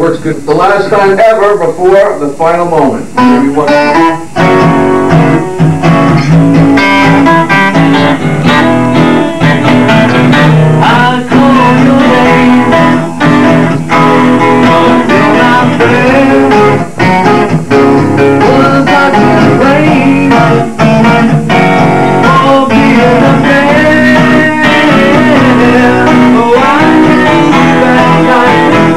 it's the last time ever before the final moment. I call your name, but you're not there. Was I to blame for being a man? Oh, I miss that night.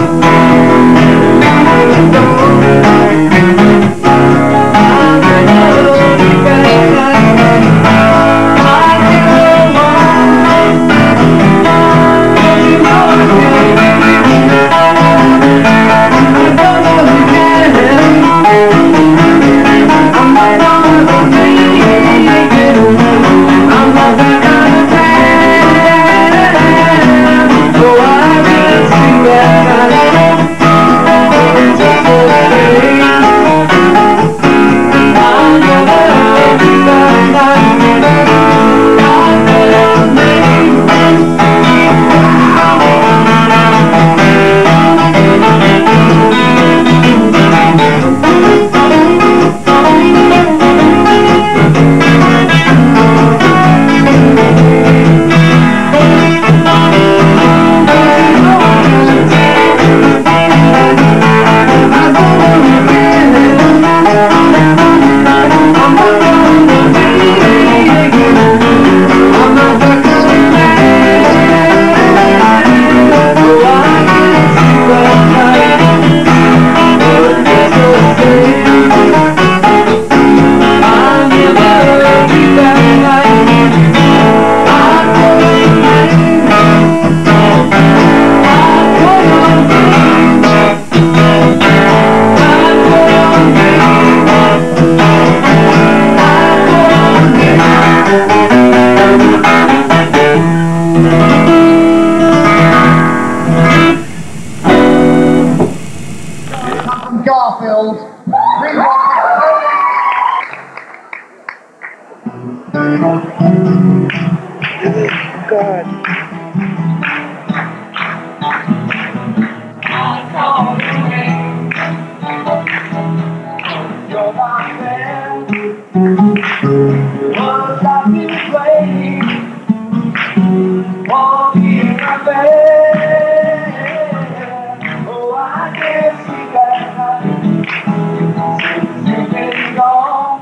Garfield. God. I call your name, you're not there. Was I to blame for being a man? Oh, I can't see that night since you've been gone.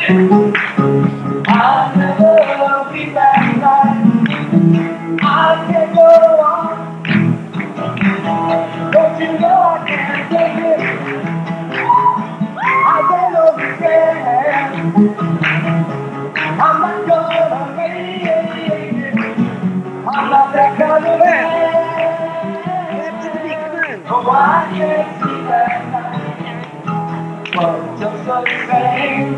I'll never be back now. I can't go on. Don't you know I can't take it? I don't understand. I'm not gonna make it. I'm not that kind of man. Oh, I can't see that now. But just the same,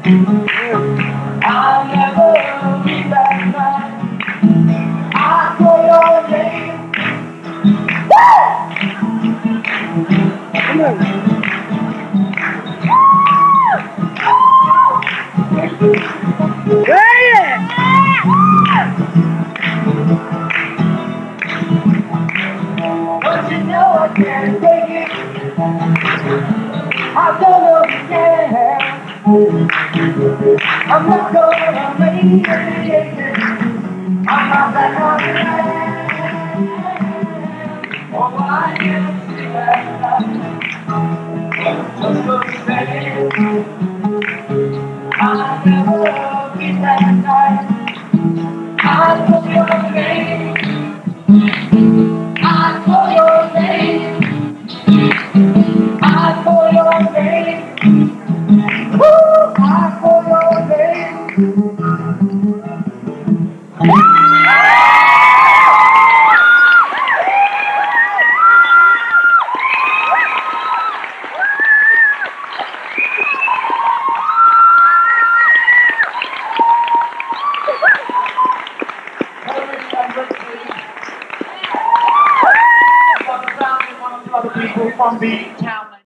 I'll never be back now. I call your name. Come on. Play it! But you know I can't take it. I don't understand. I'm not gonna make it. I'm not that kind of man. Oh, I can't see that now. Just the same, I'll never be that night. I call your name. I call your name. I call your name. Woo! I call your name. People from the